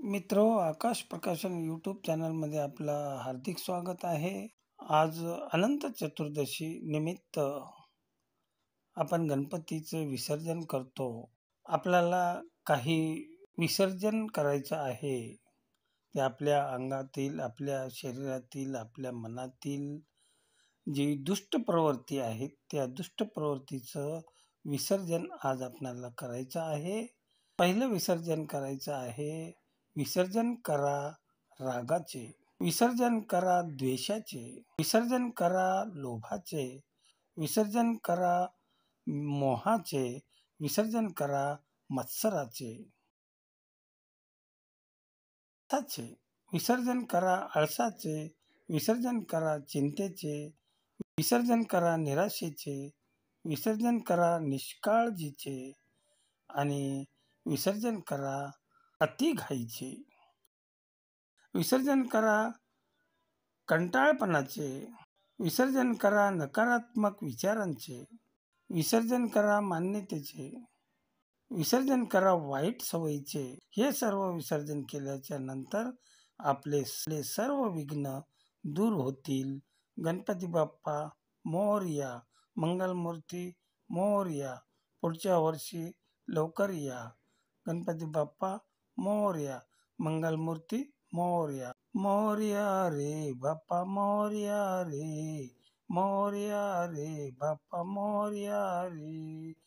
मित्रो, आकाश प्रकाशन यूट्यूब चॅनलमध्ये आपलं हार्दिक स्वागत आहे. आज अनंत चतुर्दशी निमित्त आपण गणपतीचे विसर्जन करतो. आपल्याला काही विसर्जन करायचं आहे. ते आपल्या अंगातील, आपल्या शरीरातील, आपल्या मनातील जी दुष्ट प्रवृत्ती आहेत, त्या दुष्ट प्रवृत्तीचं विसर्जन आज आपल्याला करायचं आहे. पहिलं विसर्जन करायचं आहे. विसर्जन करा रागाचे, विसर्जन करा द्वेषाचे, विसर्जन करा लोभाचे, विसर्जन करा मोहाचे, विसर्जन करा मत्सराचे, विसर्जन करा आळसाचे, विसर्जन करा चिंतेचे, विसर्जन करा निराशेचे, विसर्जन करा निष्काळजीचे आणि विसर्जन करा अतिघाईचे, विसर्जन करा कंटाळपणाचे, विसर्जन करा नकारात्मक विचारांचे, विसर्जन करा मान्यतेचे, विसर्जन करा वाईट सवयीचे. हे सर्व विसर्जन केल्याच्या नंतर आपले सर्व विघ्न दूर होतील. गणपती बाप्पा मोरया, मंगलमूर्ती मोरया. पुढच्या वर्षी लवकर या. गणपती बाप्पा मोरया, मंगलमूर्ती मोरया. मोरया रे बाप्पा मोरया रे, मोरया रे बाप्पा मोरया रे.